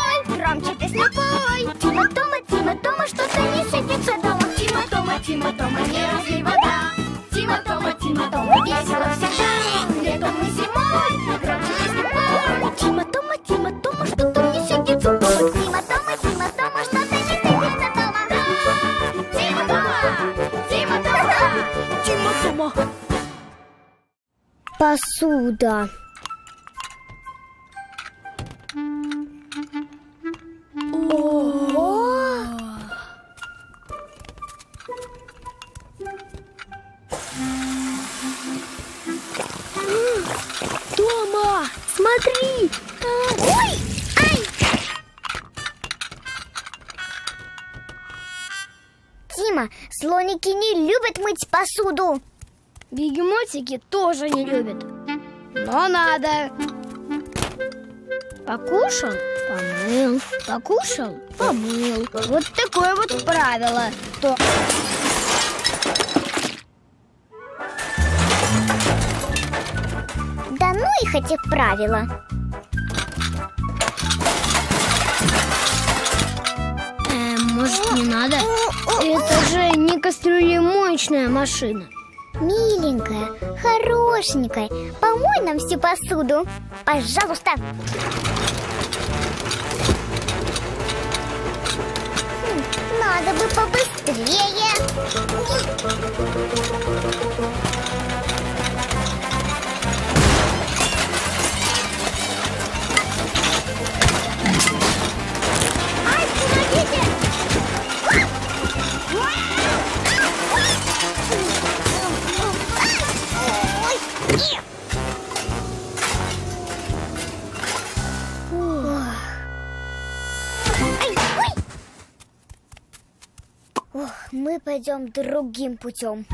зимой, громче песню пой. Тима, Тома, что-то не сидится дома. Тима, Тома, не разлей вода. Тима, Тома, весело всегда. Летом и зимой, громче песню пой. Тима, Тома, что-то не сидится дома. Тима, Тома, что-то не сидится дома. Тима, Тома. Посуда. Тома, смотри! Ой! Ай! Тима, слоники не любят мыть посуду. Бегемотики тоже не любят. Но надо. Покушал — помыл. Покушал — помыл. Вот такое вот правило. Да ну их эти правила. Может, не надо? Это же не кастрюлемоечная машина. Миленькая, хорошенькая, помой нам всю посуду, пожалуйста. Надо бы побыстрее. Ай, помогите! Мы пойдем другим путем.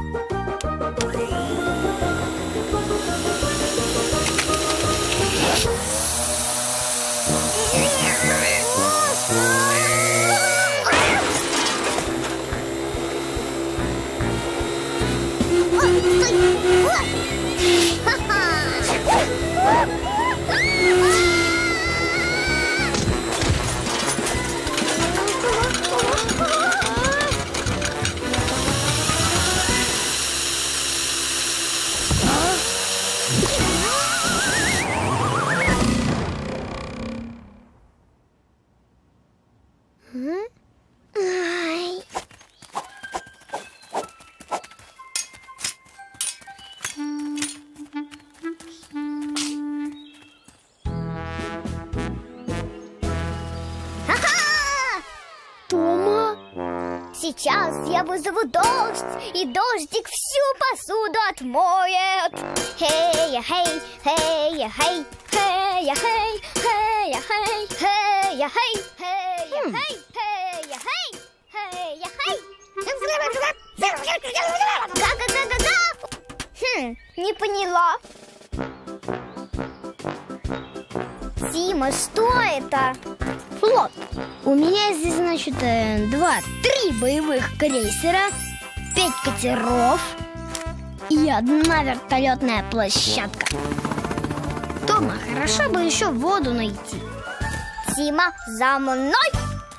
Сейчас я вызову дождь, и дождик всю посуду отмоет. Хей-я, хей, хей-я, хей, хей-я, хей, хей-я, хей, хей-я, хей, хей-я, хей, хей-я, хей, хей-я, хей. Га-га-га-га-га. Не поняла. Тима, что это? Флот. У меня здесь, значит, 2-3 боевых крейсера, 5 катеров и 1 вертолетная площадка. Тома, хорошо бы еще воду найти. Тима, за мной!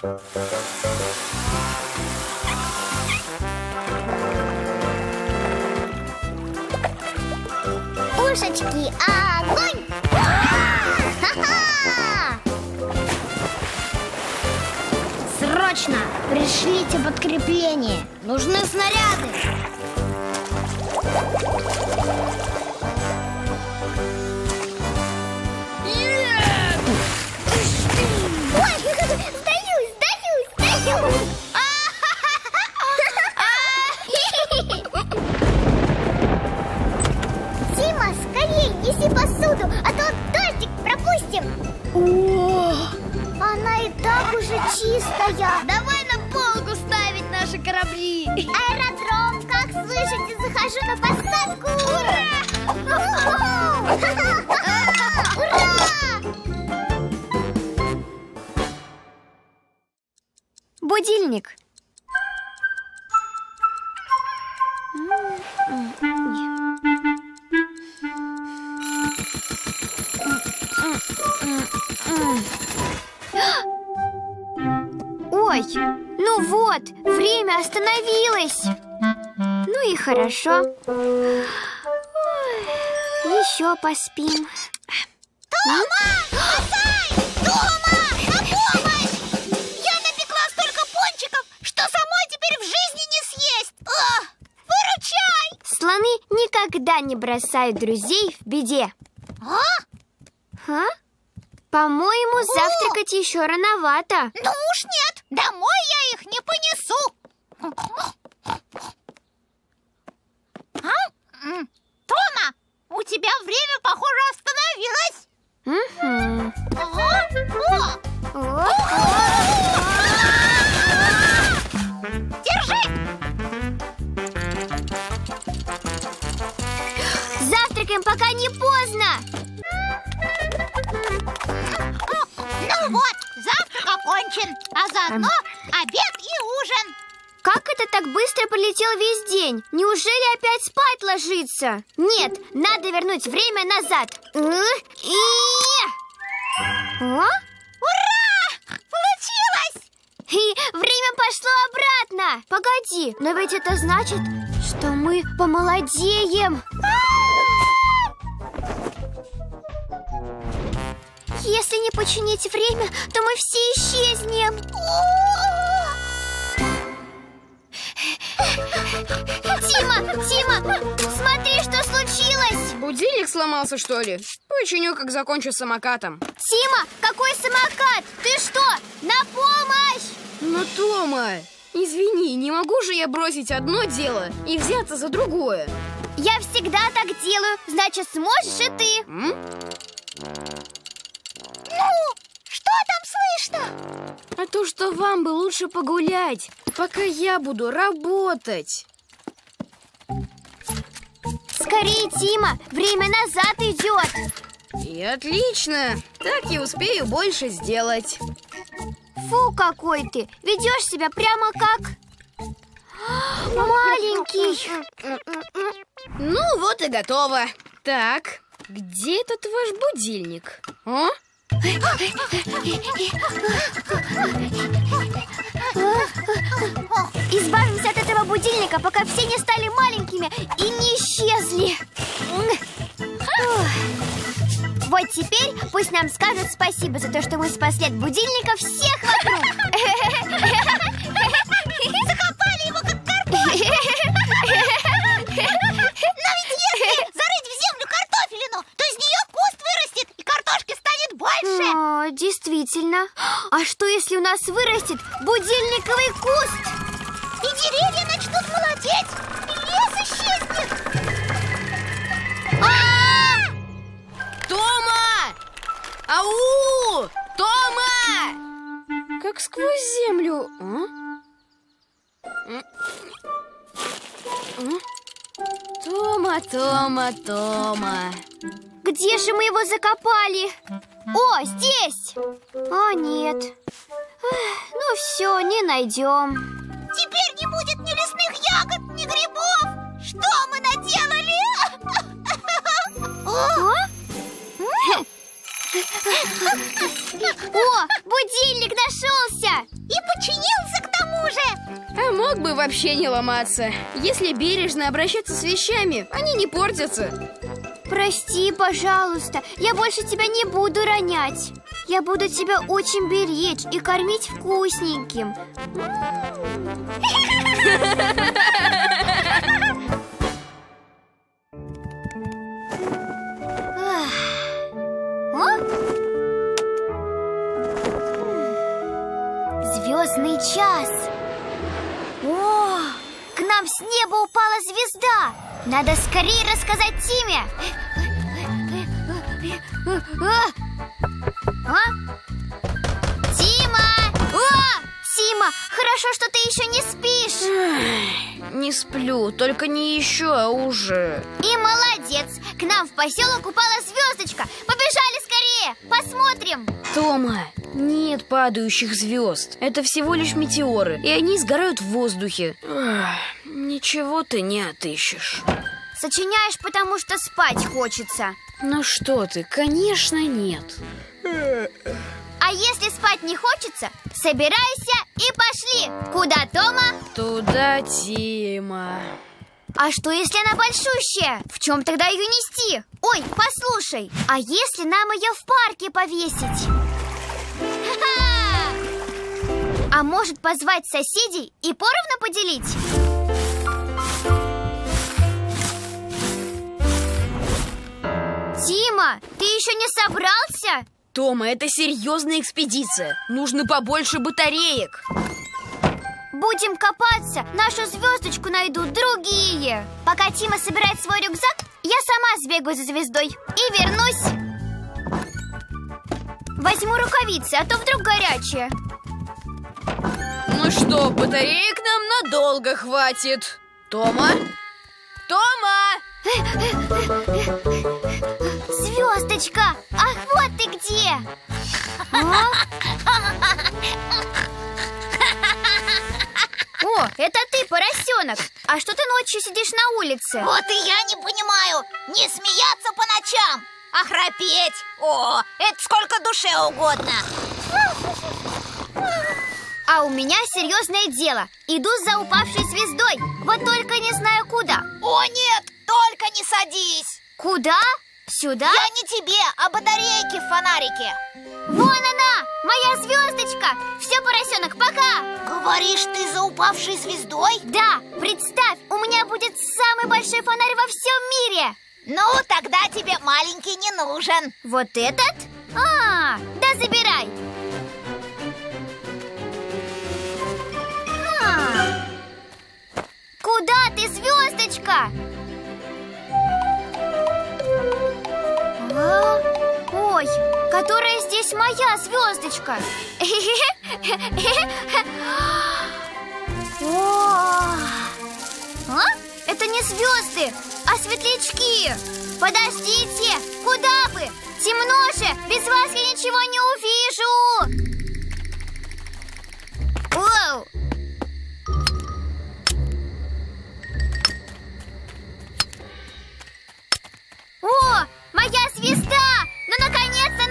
Пушечки, огонь! Ха-ха! Срочно! Пришлите подкрепление! Нужны снаряды! Ой, сдаюсь! Тима, скорей, неси посуду, а то дождик пропустим. О, она и так уже чистая. давай на полку ставить наши корабли! Аэродром, как слышите, захожу на посадку. Ура! Ура! Будильник. Ой, ну вот, время остановилось. Ну и хорошо. Еще поспим. Тома! Спасай! Тома! На помощь! Я напекла столько пончиков, что самой теперь в жизни не съесть! Выручай! Слоны никогда не бросают друзей в беде. А? По-моему, завтракать еще рановато. Ну уж нет, домой я их не понесу. Тома, у тебя время, похоже, остановилось. Держи! Завтракаем, пока не поздно. Ну вот, завтрак окончен, а заодно обед и ужин. Как это так быстро пролетел весь день? Неужели опять спать ложиться? Нет, надо вернуть время назад. Ура! Получилось! И время пошло обратно. Погоди, но ведь это значит, что мы помолодеем. Если не починить время, то мы все исчезнем. Тима, смотри, что случилось. Будильник сломался, что ли? Починю, как закончу с самокатом. Тима, какой самокат? Ты что, на помощь? Ну, Тома, извини, не могу же я бросить одно дело и взяться за другое. Я всегда так делаю, значит, сможешь и ты. Ну, что там слышно? А то, что вам бы лучше погулять, пока я буду работать. Скорее, Тима, время назад идет. И отлично, так я успею больше сделать. Фу, какой ты, ведешь себя прямо как маленький. Ну вот и готово. Так, где этот ваш будильник? А? Избавимся от этого будильника, пока все не стали маленькими и не исчезли. Вот теперь пусть нам скажут спасибо за то, что мы спасли от будильника всех вокруг. Закопали его как картофель. Но ведь если зарыть в землю картофелину, то из нее куст вырастет и картошки станет больше. О, действительно. А что, если у нас вырастет будильниковый куст? И деревья начнут молодеть, и лес исчезнет. Тома! Ау! Тома! Как сквозь землю. Тома. Где же мы его закопали? О, здесь! А, нет. Ну все, не найдем. Теперь не будет ни лесных ягод, ни грибов. Что мы наделали? О, будильник нашелся! И починился к тому же. А мог бы вообще не ломаться. Если бережно обращаться с вещами, они не портятся. Прости, пожалуйста, я больше тебя не буду ронять. Я буду тебя очень беречь и кормить вкусненьким. Звездный час. О, к нам с неба упала звезда. Надо скорее рассказать Тиме. Тима! Тима, хорошо, что ты еще не спишь. Не сплю, только не еще, а уже. И молодец. К нам в поселок упала звездочка. Побежали скорее, посмотрим. Тома, нет падающих звезд. Это всего лишь метеоры, и они сгорают в воздухе. Ничего ты не отыщешь. Сочиняешь, потому что спать хочется. Ну что ты, конечно, нет. А если спать не хочется, собирайся и пошли. Куда, Тома? Туда, Тима. А что, если она большущая? В чем тогда ее нести? Ой, послушай, а если нам ее в парке повесить? Ха-ха! А может, позвать соседей и поровну поделить? Тима, ты еще не собрался? Тома, это серьезная экспедиция. Нужно побольше батареек. Будем копаться, нашу звездочку найдут другие. Пока Тима собирает свой рюкзак, я сама сбегаю за звездой и вернусь. Возьму рукавицы, а то вдруг горячие. Ну что, батареек нам надолго хватит. Тома? Тома! Звездочка, ах, вот ты где! О, это ты, поросенок. А что ты ночью сидишь на улице? Вот и я не понимаю. Не смеяться по ночам, а храпеть. О, это сколько душе угодно. А у меня серьезное дело. Иду за упавшей звездой. Вот только не знаю куда. О, нет, только не садись. Куда? Сюда? Я не тебе, а батарейке в фонарике. Вон она, моя звездочка. Все, поросенок, пока. Говоришь, ты за упавшей звездой? Да, представь, у меня будет самый большой фонарь во всем мире. Ну, тогда тебе маленький не нужен. Вот этот? А, да забирай. Куда ты, звездочка? Ой, которая здесь моя звездочка. Это не звезды, а светлячки. Подождите, куда вы? Темно же, без вас я ничего не увижу. Воу. О, моя звезда! Ну, наконец-то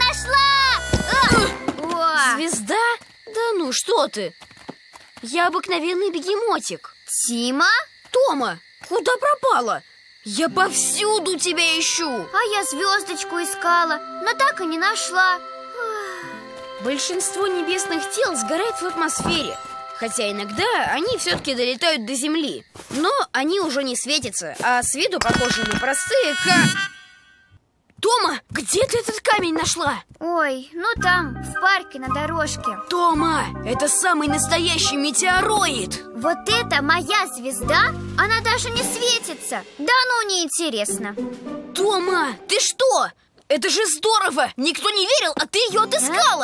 нашла! Звезда? Да ну, что ты? Я обыкновенный бегемотик. Тима? Тома, куда пропала? Я повсюду тебя ищу. А я звездочку искала, но так и не нашла. Большинство небесных тел сгорает в атмосфере. Хотя иногда они все-таки долетают до Земли. Но они уже не светятся, а с виду похожи на простые Тома, где ты этот камень нашла? Ой, ну там, в парке на дорожке. Тома, это самый настоящий метеороид. Вот это моя звезда? Она даже не светится. Да ну, неинтересно. Тома, ты что? Это же здорово! Никто не верил, а ты ее отыскала.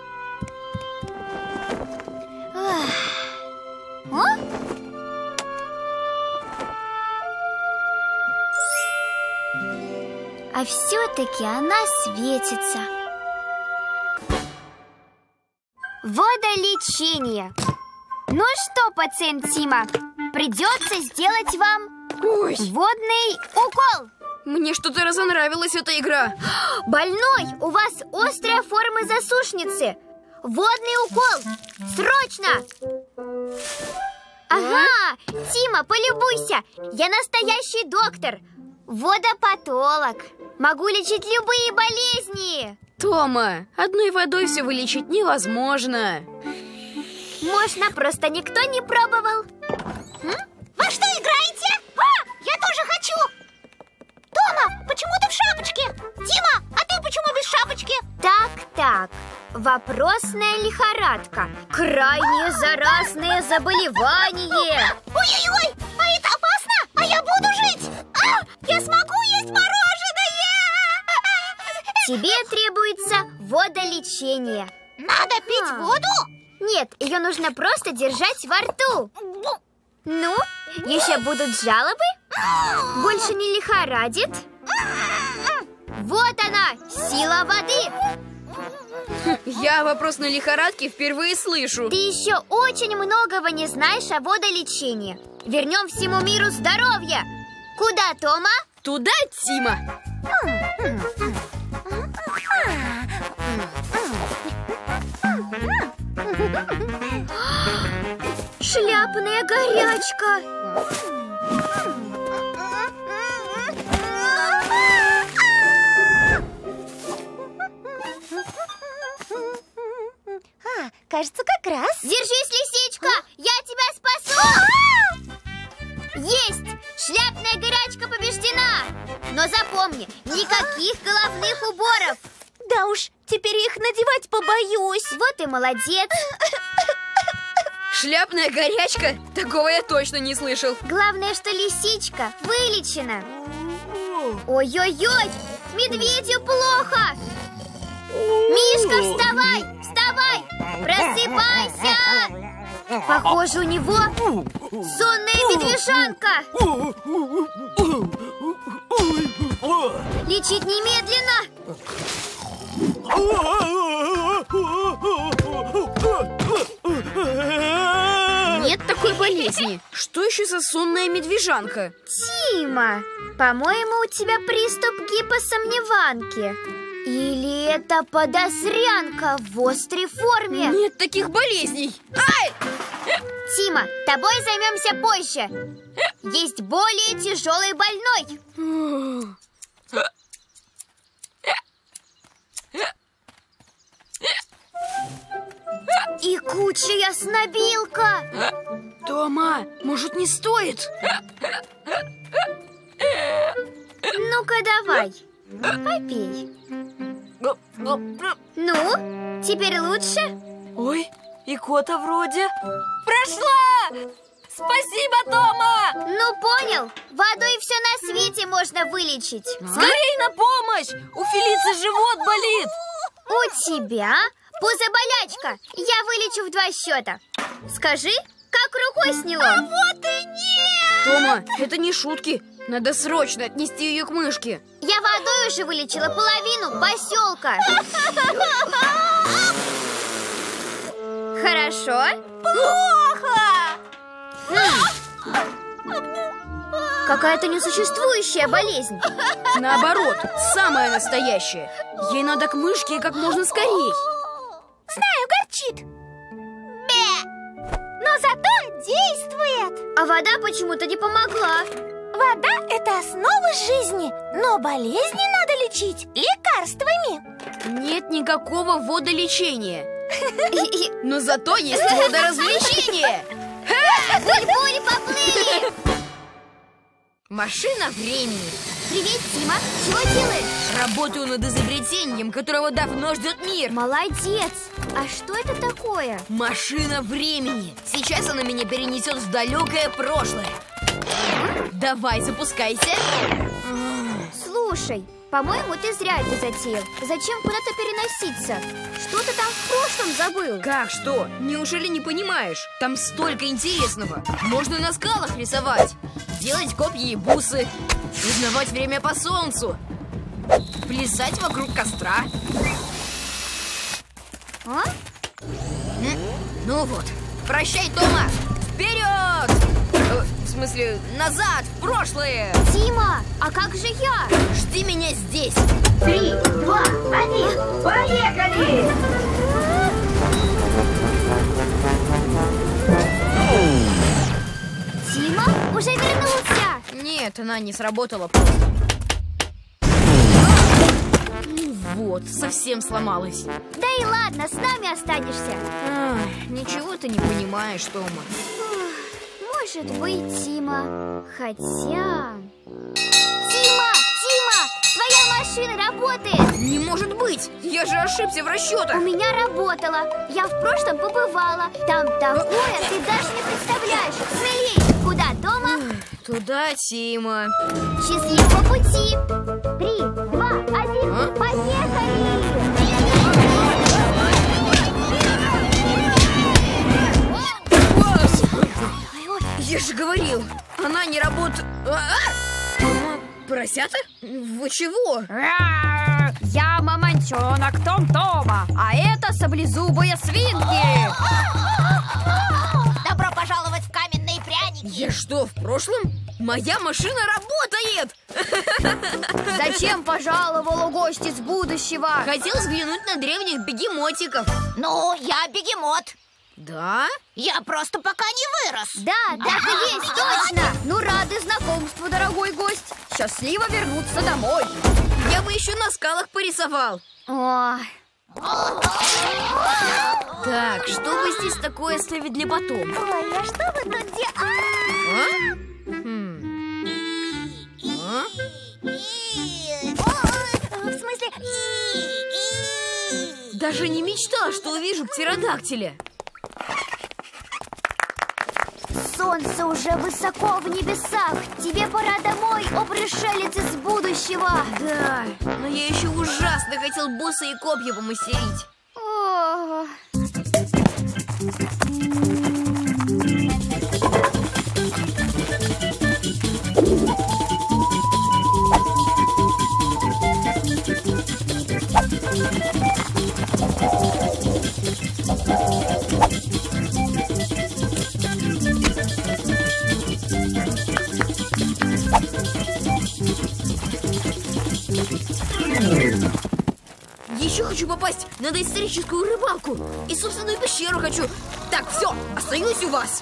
А все-таки она светится. Водолечение. Ну что, пациент Тима, придется сделать вам водный укол. Мне что-то разонравилась эта игра. Больной, у вас острая форма засушницы. Водный укол. Срочно! Ага, Тима, полюбуйся. Я настоящий доктор. Водопатолог. Могу лечить любые болезни. Тома, одной водой все вылечить невозможно. Можно, просто никто не пробовал. Во что играете? Я тоже хочу. Тома, почему ты в шапочке? Тима, а ты почему без шапочки? Так, вопросная лихорадка. Крайне заразное заболевание. Ой-ой-ой, а это опасно? А я буду жить? Я смогу есть мороженое? Тебе требуется водолечение. Надо пить воду? Нет, ее нужно просто держать во рту. Ну, еще будут жалобы? Больше не лихорадит? Вот она, сила воды. Я о вопросной лихорадке впервые слышу. Ты еще очень многого не знаешь о водолечении. Вернем всему миру здоровье. Куда, Тома? Туда, Тима. Шляпная горячка. Кажется, как раз. Держись, лисичка, я тебя спасу. Есть! Шляпная горячка побеждена. Но запомни, никаких головных уборов. Да уж, теперь их надевать побоюсь. Вот и молодец. Шляпная горячка? Такого я точно не слышал. Главное, что лисичка вылечена. Ой-ой-ой, медведю плохо. Мишка, вставай, вставай, просыпайся. Похоже, у него сонная медвежонка. Лечить немедленно. Нет такой болезни. Что еще за сонная медвежанка? Тима, по-моему, у тебя приступ гипосомневанки. Или это подозрянка в острой форме? Нет таких болезней. Ай! Тима, тобой займемся позже. Есть более тяжелый больной. И куча снобилка. Тома, может, не стоит? Ну-ка, давай, попей. Ну, теперь лучше? Ой, икота вроде прошла! Спасибо, Тома! Ну, понял, водой все на свете можно вылечить. Скорей на помощь! У Фелиции живот болит! У тебя пузоболячка. Я вылечу в 2 счета. Скажи, как рукой сняло? Вот и нет! Тома, это не шутки. Надо срочно отнести ее к мышке. Я водой уже вылечила половину поселка. Хорошо? Плохо! Какая-то несуществующая болезнь. Наоборот, самая настоящая. Ей надо к мышке как можно скорей. Знаю, горчит. Но зато действует. А вода почему-то не помогла. Вода – это основа жизни, но болезни надо лечить лекарствами. Нет никакого водолечения. Но зато есть водоразвлечение. Буль-буль, поплыли. Машина времени. Привет, Тима. Чего делаешь? Работаю над изобретением, которого давно ждет мир. Молодец. А что это такое? Машина времени. Сейчас она меня перенесет в далекое прошлое. Давай, запускайся. Слушай, по-моему, ты зря это затеял. Зачем куда-то переноситься? Что ты там в прошлом забыл? Как что? Неужели не понимаешь? Там столько интересного. Можно на скалах рисовать, делать копья и бусы, узнавать время по солнцу, плясать вокруг костра. А? Ну вот, прощай, Тома. Вперед! В смысле, назад, в прошлое. Тима, а как же я? Жди меня здесь. 3, 2, 1, поехали! Тима уже вернулся. Нет, она не сработала просто. Ну вот, совсем сломалась. Да и ладно, с нами останешься. Ничего ты не понимаешь, Тома. Может быть, Тима. Хотя... Тима! Тима! Твоя машина работает! Не может быть! Я же ошибся в расчетах! У меня работала. Я в прошлом побывала. Там такое, ты даже не представляешь. Смелей! Куда, Тома? Туда, Тима. Счастливого пути! 3, 2, 1, поехали! Я же говорил, она не работает. Поросята? Вы чего? Я мамонтенок Том-Тома, а это саблезубые свинки. Добро пожаловать в каменные пряники. Я что, в прошлом? Моя машина работает! Зачем пожаловал гость из будущего? Хотел взглянуть на древних бегемотиков. Ну, я бегемот. Да? Я просто пока не вырос. Да, так и есть, точно. Ну, рады знакомству, дорогой гость. Счастливо вернуться домой. Я бы еще на скалах порисовал. Ой. Так, что бы здесь такое оставить для потом? Ой, а что вы тут А? В смысле... Даже не мечтал, что увижу птеродактиля. Солнце уже высоко в небесах. Тебе пора домой, о пришелец из будущего. Да, но я еще ужасно хотел бусы и копья помастерить. О, Еще хочу попасть на доисторическую рыбалку. И собственную пещеру хочу. Так, все, остаюсь у вас.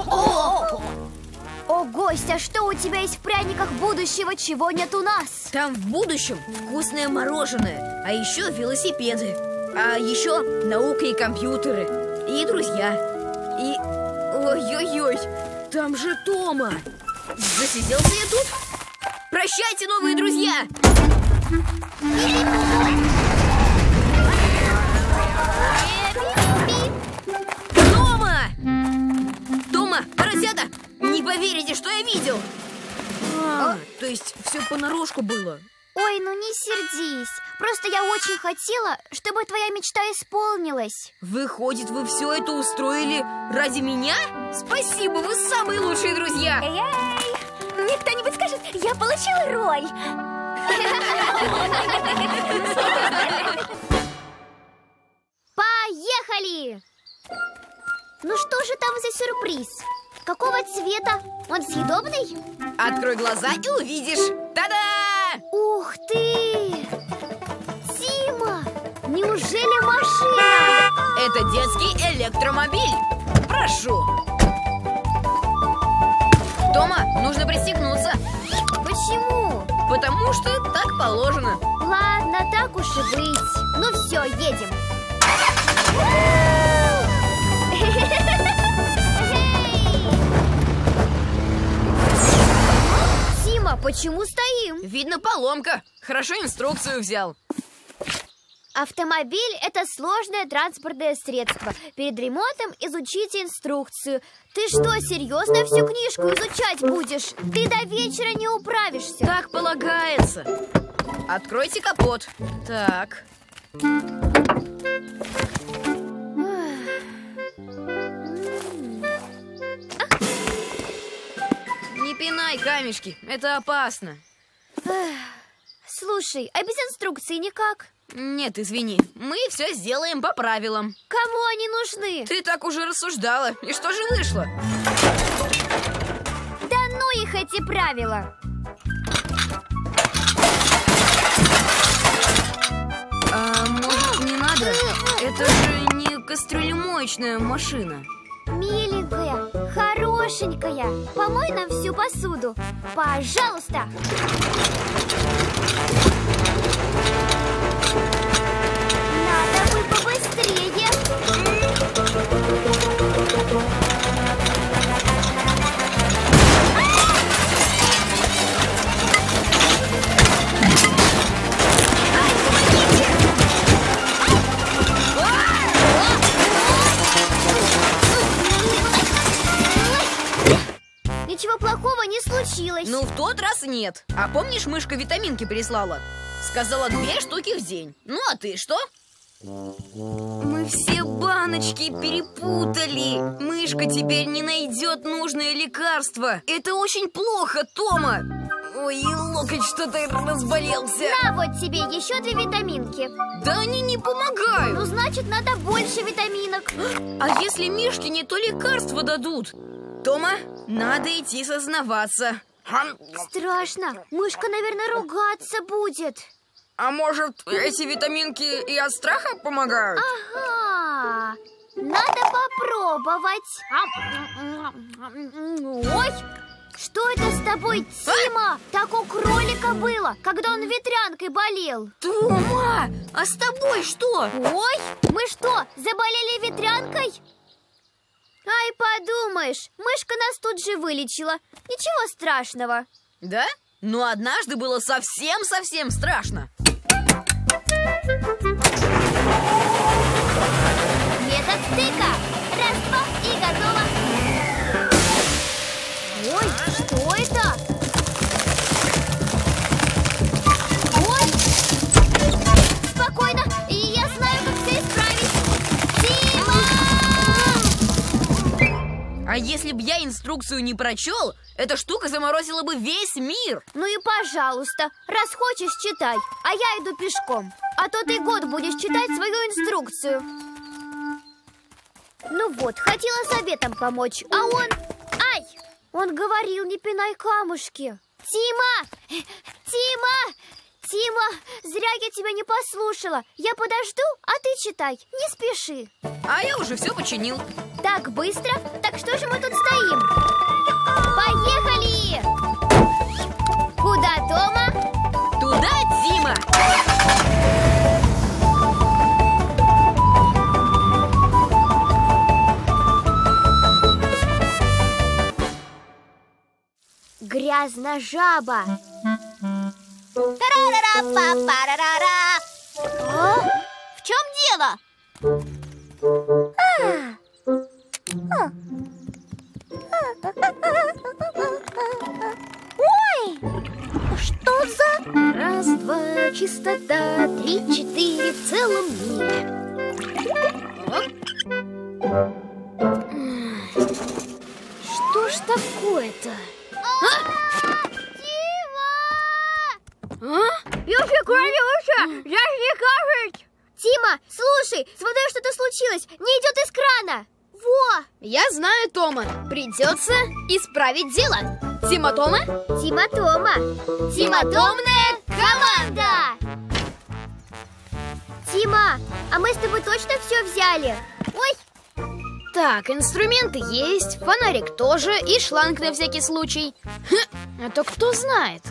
О, гость, а что у тебя есть в пряниках будущего, чего нет у нас? Там в будущем вкусное мороженое, а еще велосипеды, а еще наука и компьютеры, и друзья, и... Ой-ой-ой, там же Тома. Засиделся я тут? Прощайте, новые друзья! Тома! Тома, поросята! Не поверите, что я видел! То есть все понарошку было? Ой, ну не сердись. Просто я очень хотела, чтобы твоя мечта исполнилась. Выходит, вы все это устроили ради меня? Спасибо, вы самые лучшие друзья! Эй-эй! Мне кто-нибудь скажет, я получила роль. Поехали! Ну что же там за сюрприз? Какого цвета? Он съедобный? Открой глаза и увидишь! Та-да! Ух ты! Тима! Неужели машина? Это детский электромобиль! Прошу! Тома, нужно пристегнуться, Почему? потому что так положено. Ладно, так уж и быть. Ну все, едем. Тима, почему стоим? Видно, поломка. Хорошо инструкцию взял. Автомобиль – это сложное транспортное средство. Перед ремонтом изучите инструкцию. Ты что, серьезно всю книжку изучать будешь? Ты до вечера не управишься. Так полагается. Откройте капот. Так. Не пинай камешки, это опасно. Слушай, а без инструкции никак? Нет, извини, мы все сделаем по правилам. Кому они нужны? Ты так уже рассуждала, и что же вышло? Да ну их эти правила! А может, не надо? Это же не кастрюлемоечная машина. Миленькая, хорошенькая, помой нам всю посуду. Пожалуйста! Надо бы побыстрее. Ничего плохого не случилось. Ну, в тот раз нет. А помнишь, мышка витаминки прислала? Сказала 2 штуки в день. Ну, а ты что? Мы все баночки перепутали. Мышка теперь не найдет нужное лекарство. Это очень плохо, Тома. Ой, и локоть что-то разболелся. На вот тебе еще 2 витаминки. Да они не помогают. Ну, значит, надо больше витаминок. А если Мишке не то лекарство дадут? Тома, надо идти сознаваться. Страшно. Мышка, наверное, ругаться будет. А может, эти витаминки и от страха помогают? Ага. Надо попробовать. попробовать. Ой, что это с тобой, Тима? Так у кролика было, когда он ветрянкой болел. Тома, а с тобой что? Ой, мы что, заболели ветрянкой? Ай, подумаешь, мышка нас тут же вылечила. Ничего страшного. Да? Но однажды было совсем-совсем страшно. Метод стыка. Раз, два и готово. Ой, что это? Ой! Спокойно, я знаю, как все исправить. Тима! А если бы я инструкцию не прочел, эта штука заморозила бы весь мир. Ну и пожалуйста, раз хочешь, читай, а я иду пешком. А то ты год будешь читать свою инструкцию. Ну вот, хотела советом помочь, а он... Ай! Он говорил, не пинай камушки. Тима! Тима! Тима, зря я тебя не послушала. Я подожду, а ты читай, не спеши. А я уже все починил. Так быстро? Так что же мы тут стоим? Поехали! Куда, Тома? Туда, Тима! Грязножаба. В чем дело? Ой! Что за... Раз, два, чистота, 3, 4 в целом мире. Что ж такое-то? Тима, слушай, с водой что-то случилось, не идет из крана. Во! Я знаю, Тома. Придется исправить дело. Тима-Тома? Тима-Тома. Тима-Томная команда! Тима, а мы с тобой точно все взяли? Ой! Так, инструменты есть, фонарик тоже и шланг на всякий случай. А то кто знает.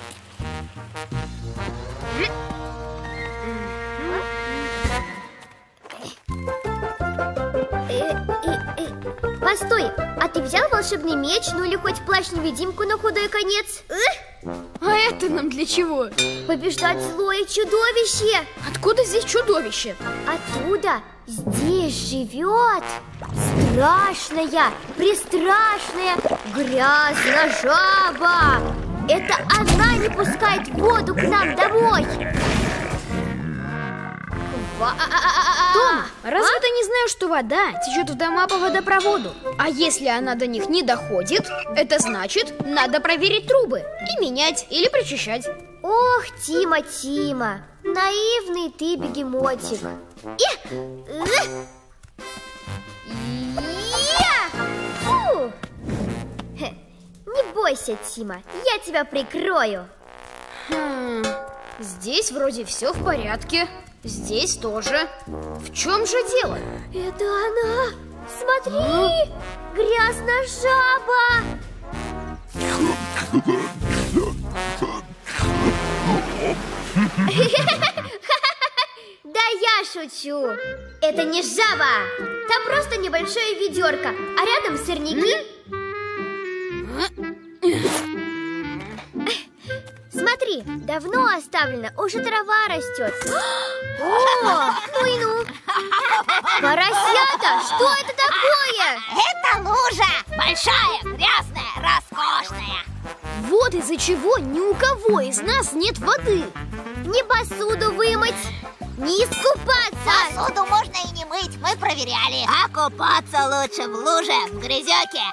Постой, а ты взял волшебный меч, ну или хоть плащ-невидимку на худой конец? А это нам для чего? Побеждать злое чудовище! Откуда здесь чудовище? Оттуда здесь живет страшная, престрашная грязножаба! Это она не пускает воду к нам домой! Том, разве ты не знаешь, что вода течет в дома по водопроводу? А если она до них не доходит, это значит, надо проверить трубы и менять или прочищать. Ох, Тима, Тима, наивный ты бегемотик. Фу! Не бойся, Тима, я тебя прикрою. Здесь вроде все в порядке. Здесь тоже. В чем же дело? Это она! Смотри! Грязножаба! Да я шучу! Это не жаба! Там просто небольшое ведерко, а рядом сорняки. Смотри, давно оставлено, уже трава растет. О, ну и ну. Поросята, что это такое? Это лужа! Большая, грязная, роскошная. Вот из-за чего ни у кого из нас нет воды. Не посуду вымыть, не искупаться. Посуду можно и не мыть, мы проверяли. А купаться лучше в луже, в грязёке.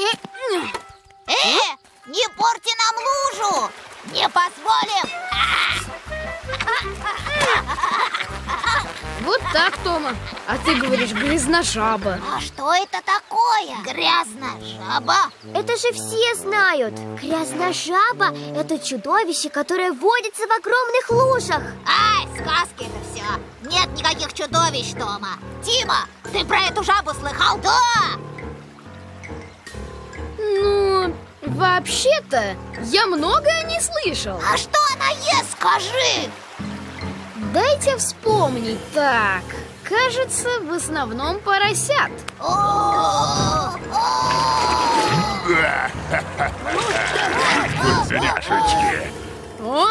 Не порти нам лужу! Не позволим! Вот так, Тома. А ты говоришь грязножаба. А что это такое? Грязножаба? Это же все знают. Грязножаба – это чудовище, которое водится в огромных лужах. Ай, сказки это все. Нет никаких чудовищ, Тома. Тима, ты про эту жабу слыхал? Да! Ну, вообще-то, я многое не слышал. А что она ест, скажи? Дайте вспомнить. Так, кажется, в основном поросят. Вкусняшечки. О!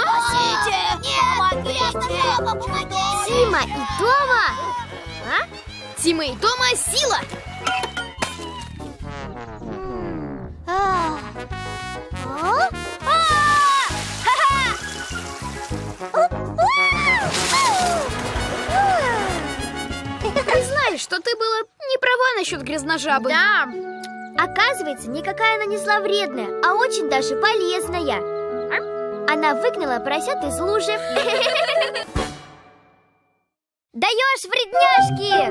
Тима и Тома! Тима и Тома — сила! Признай, что ты была не права насчет грязножабы. Да. Оказывается, никакая она не зловредная, а очень даже полезная. Она выгнала поросят из лужи. Даешь, вредняшки!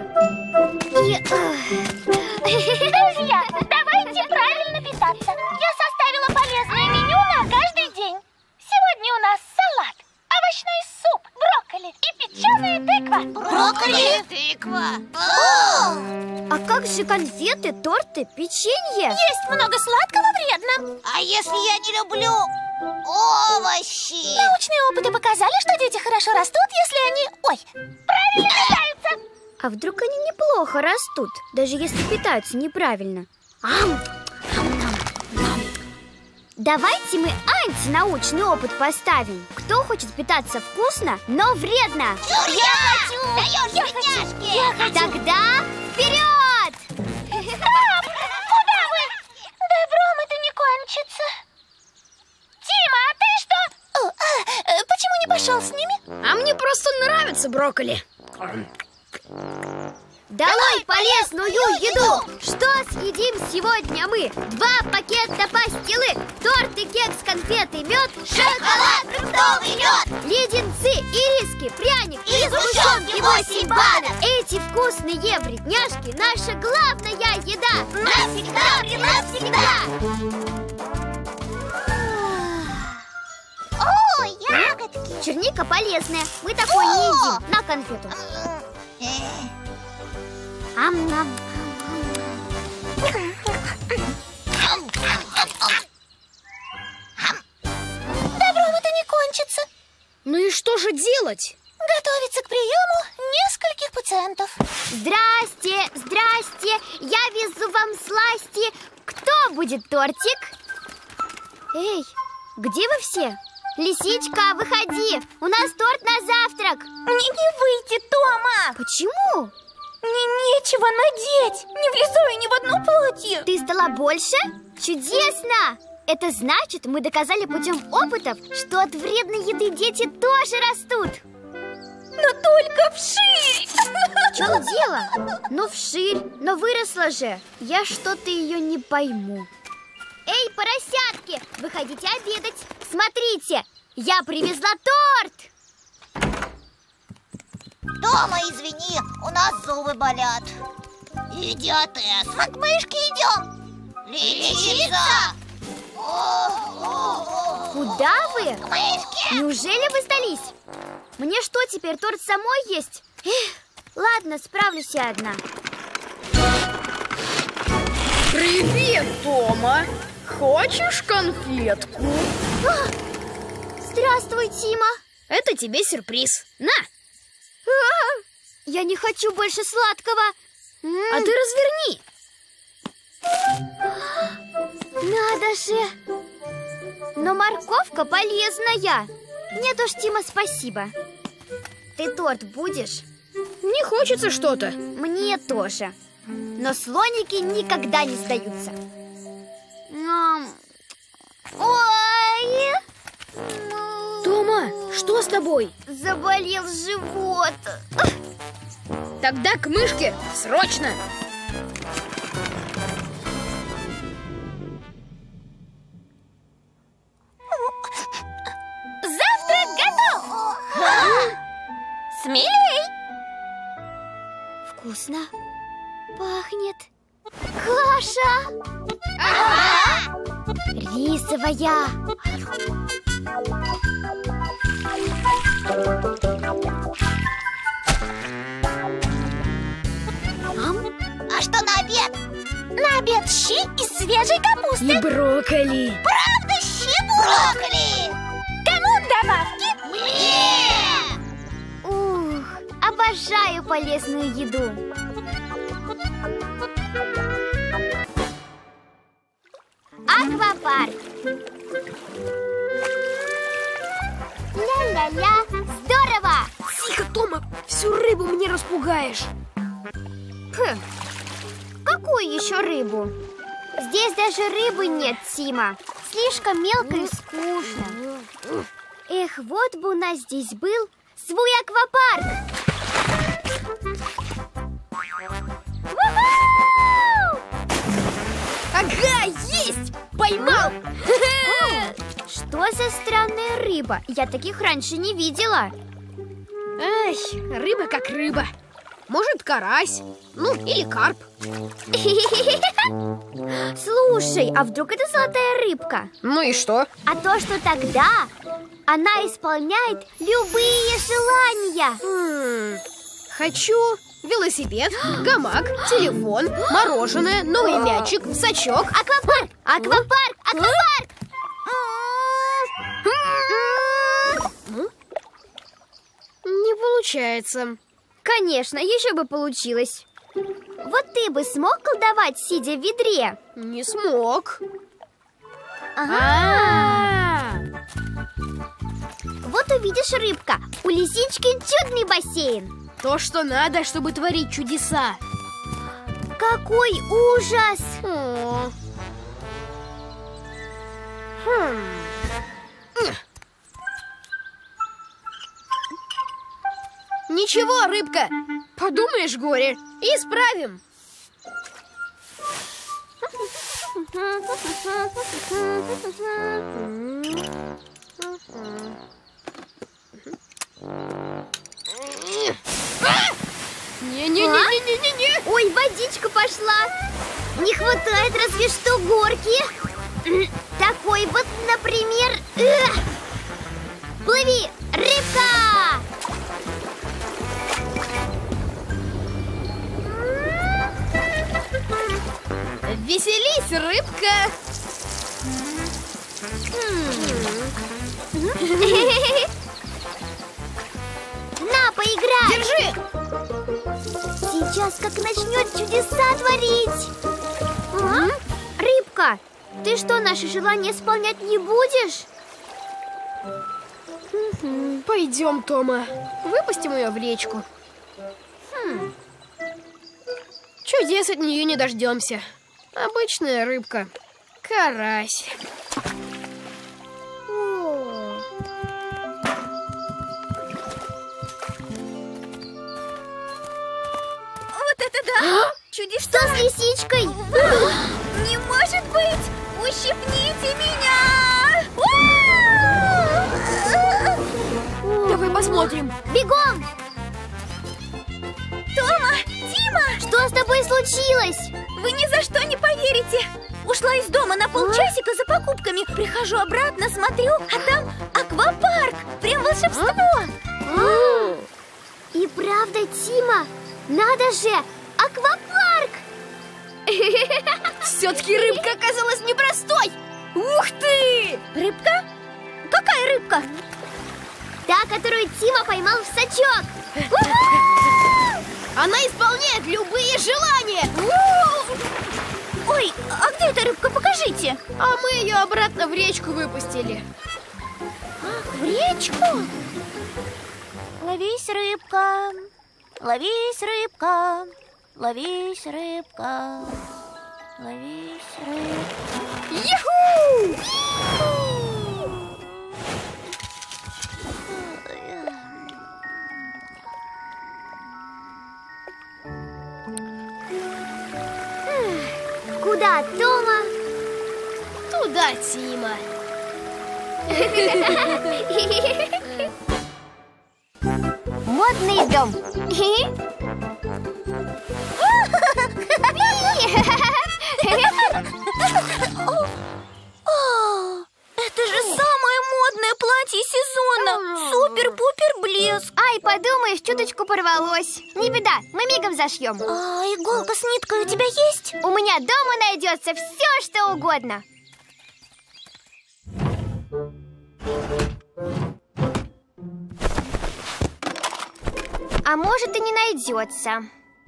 Друзья, давайте правильно питаться. Я составила полезное меню на каждый день. Сегодня у нас салат, овощной суп, брокколи и печеная тыква. Брокколи? Тыква. А как же конфеты, торты, печенье? Есть много сладкого вредно. А если я не люблю овощи? Научные опыты показали, что дети хорошо растут, если они, правильно питаются. А вдруг они неплохо растут, даже если питаются неправильно? Давайте мы антинаучный опыт поставим. Кто хочет питаться вкусно, но вредно? Я хочу! Даешь вредняшки! Тогда вперед! Куда вы? Добром это не кончится. Тима, а ты что? Почему не пошел с ними? А мне просто нравится брокколи. Долой полезную еду! Что съедим сегодня мы? 2 пакета пастилы, торты, кекс, конфеты, мед, Шоколад, фруктовый лед, леденцы, ириски, пряник и сгущенки 8 банок. Эти вкусные вредняшки — наша главная еда! Навсегда, навсегда! О, ягодки! Черника полезная, мы такой не едим. На конфету. Ам-нам. Добром это не кончится. Ну и что же делать? Готовиться к приему нескольких пациентов. Здрасте, здрасте, я везу вам сласти. Кто будет тортик? Эй, где вы все? Лисичка, выходи, у нас торт на завтрак. Мне не выйти, Тома. Почему? Мне нечего надеть. Не влезаю ни в одно платье. Ты стала больше? Чудесно! Это значит, мы доказали путем опытов, что от вредной еды дети тоже растут. Но только вширь. В чем дело? Ну, вширь, но выросла же. Я что-то ее не пойму. Эй, поросятки, выходите обедать. Смотрите, я привезла торт. Тома, извини, у нас зубы болят. Идиотесс, мы к мышке идем. Лисица! Куда вы? К мышке! Неужели вы сдались? Мне что, теперь торт самой есть? Эх, ладно, справлюсь я одна. Привет, Тома! Хочешь конфетку? Здравствуй, Тима. Это тебе сюрприз. На! Я не хочу больше сладкого. А ты разверни. Надо же. Но морковка полезная. Нет уж, Тима, спасибо. Ты торт будешь? Не хочется что-то. Мне тоже. Но слоники никогда не сдаются. Ой! Тома, что с тобой? Заболел живот. Тогда к мышке, срочно! Завтрак готов. Смелей. Вкусно. Пахнет. Каша. Рисовая. что на обед? На обед щи из свежей капусты. И брокколи. Правда, щи брокколи? Кому добавки? Мне! Ух, обожаю полезную еду. Аквапарк. Ля-ля-ля, здорово! Тихо, Тома, всю рыбу мне распугаешь. Какую еще рыбу? Здесь даже рыбы нет, Тима. Слишком мелко и скучно. Эх, вот бы у нас здесь был свой аквапарк. У-ху! Ага, есть! Поймал! Что за странная рыба? Я таких раньше не видела. Ай, рыба как рыба. Может, карась, ну или карп. Слушай, а вдруг это золотая рыбка? Ну и что? А то, что тогда она исполняет любые желания. Хочу велосипед, гамак, телефон, мороженое, новый мячик, сачок. Аквапарк! Аквапарк! Аквапарк! Не получается. Конечно, еще бы получилось. Вот ты бы смог колдовать, сидя в ведре? Не смог. Вот увидишь, рыбка, у лисички чудный бассейн. То, что надо, чтобы творить чудеса. Какой ужас! Ничего, рыбка, подумаешь, горе, исправим. Не-не-не-не-не-не. Ой, водичка пошла. Не хватает разве что горки. Такой вот, например... Плыви, рыбка! Веселись, рыбка! На, поиграй! Держи! Сейчас как начнет чудеса творить. Рыбка, ты что, наши желания исполнять не будешь? Пойдем, Тома, выпустим ее в речку. Чудес от нее не дождемся. Обычная рыбка. Карась. Вот это да! Чудеса! Что с лисичкой? Не может быть! Ущипните меня! Давай посмотрим. Бегом! Тома! Дима! Что с тобой случилось? Вы ни за что не поверите! Ушла из дома на полчасика за покупками. Прихожу обратно, смотрю, а там аквапарк! Прям волшебство! И правда, Тима, надо же, аквапарк! Все-таки рыбка оказалась непростой. Ух ты! Рыбка? Какая рыбка? Та, которую Тима поймал в сачок. Она исполняет любые желания. Ой, а где эта рыбка? Покажите. А мы ее обратно в речку выпустили. В речку? Ловись, рыбка, ловись, рыбка, ловись, рыбка, ловись, рыбка. Юху! Куда, Тома? Туда, Тима. Модный дом. Это же самое модное платье сезона. Супер-пупер блеск. Ай, подумаешь, чуточку порвалось. удалось. Не беда, мы мигом зашьем. А иголка с ниткой у тебя есть? У меня дома найдется все, что угодно. А может и не найдется.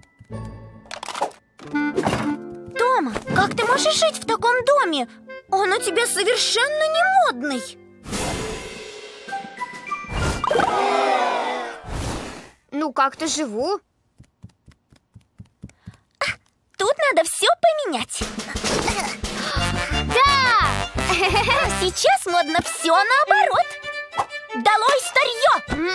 Тома, как ты можешь жить в таком доме? Он у тебя совершенно не модный. Ну, как-то живу. Тут надо все поменять. Да! Сейчас модно все наоборот. Долой старье!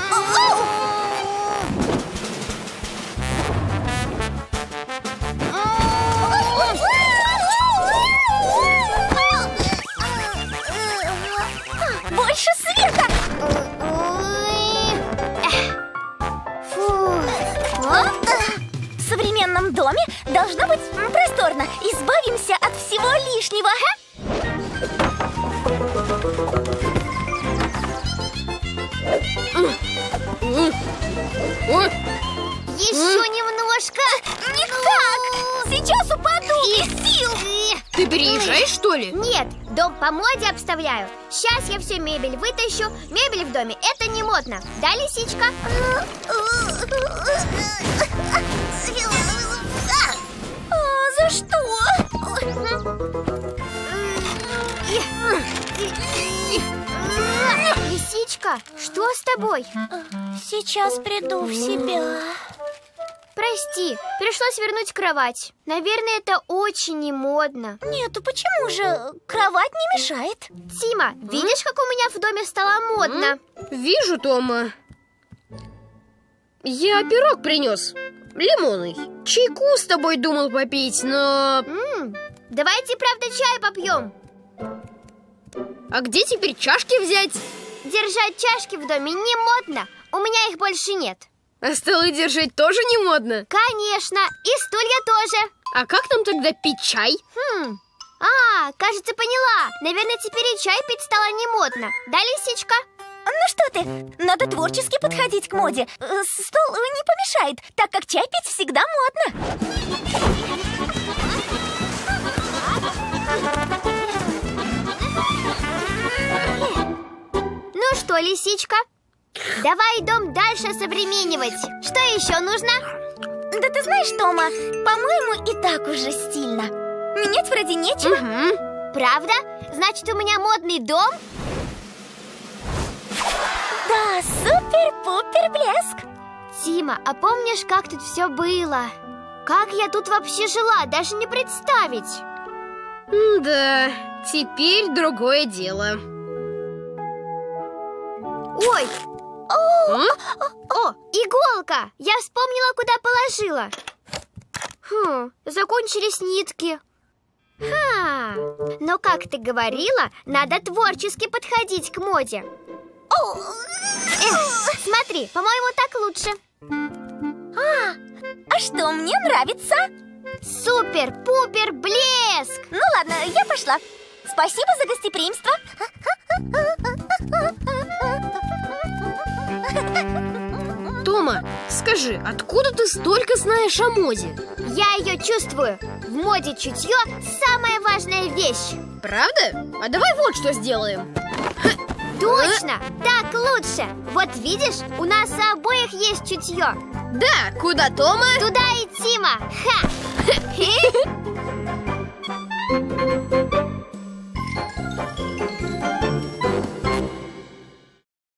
Больше света! В современном доме должно быть просторно. Избавимся от всего лишнего. Еще немножко. Никак! Сейчас упаду без сил! Ты переезжаешь, что ли? Нет, дом по моде обставляю. Сейчас я всю мебель вытащу. Мебель в доме — это не модно. Да, лисичка? За что? Лисичка, что с тобой? Сейчас приду в себя. Прости, пришлось вернуть кровать. Наверное, это очень немодно. Нет, почему же? Кровать не мешает. Тима, видишь, как у меня в доме стало модно? Вижу, Тома. Я пирог принес, лимонный. Чайку с тобой думал попить, но... Давайте, правда, чай попьем. А где теперь чашки взять? Держать чашки в доме не модно. У меня их больше нет. А столы держать тоже не модно? Конечно, и стулья тоже. А как нам тогда пить чай? Кажется, поняла. Наверное, теперь и чай пить стало не модно. Да, лисичка? Ну что ты, надо творчески подходить к моде. Стол не помешает, так как чай пить всегда модно. Ну что, лисичка, давай дом дальше осовременивать. Что еще нужно? Да ты знаешь, Тома, по-моему, и так уже стильно. Менять вроде нечего. Правда? Значит, у меня модный дом? Да, супер-пупер блеск. Тима, а помнишь, как тут все было? Как я тут вообще жила, даже не представить. Да, теперь другое дело. Ой! О, иголка! Я вспомнила, куда положила. Закончились нитки. Но, как ты говорила, надо творчески подходить к моде. Смотри, по-моему, так лучше. А что, мне нравится? Супер-пупер блеск! Ну ладно, я пошла. Спасибо за гостеприимство. Тома, скажи, откуда ты столько знаешь о моде? Я ее чувствую. В моде чутье самая важная вещь. Правда? А давай вот что сделаем. Точно, так лучше. Вот видишь, у нас у обоих есть чутье. Да, куда Тома? Туда и Тима. Ха!